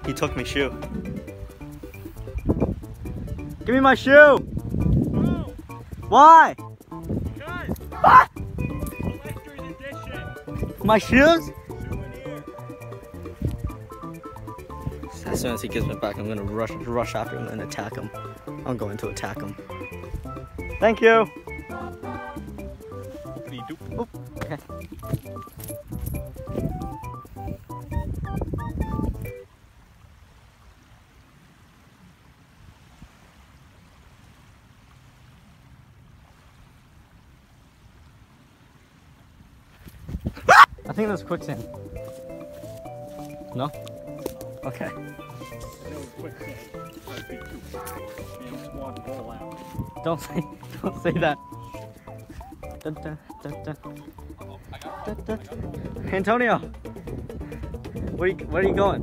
He took my shoe. Give me my shoe! No! Why? Guys! Ah! Elector's edition! My shoes? Souvenir! As soon as he gives me back, I'm gonna rush after him and attack him. I'm going to attack him. Thank you! Oh, okay. I think that's quicksand. No? Okay. Don't say that. Dun, dun, dun, dun. Dun, dun. Antonio, where are you going?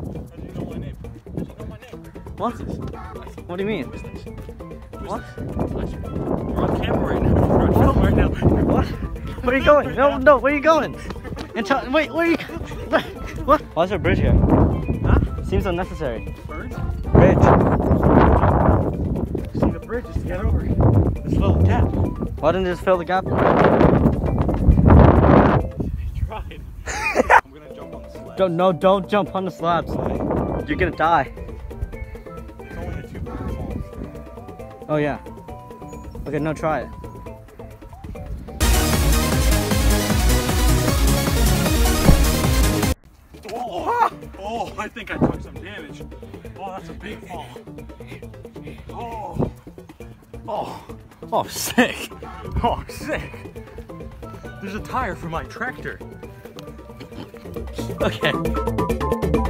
What? What do you mean? What? We're on camera right now. We're on film right now. What? Where are you going? No, where are you going? Wait, where are you? What? Why is there a bridge here? Huh? Seems unnecessary. Birds? Bridge. See the bridge just to get over. Just fill the gap. Why didn't you just fill the gap? I tried. I'm gonna jump on the slab. Don't jump on the slabs. You're gonna die. It's only the 2 falls. Oh yeah. Okay, no, try it. Oh, I think I took some damage. Oh, that's a big fall. Oh, sick. Oh, sick. There's a tire for my tractor. Okay.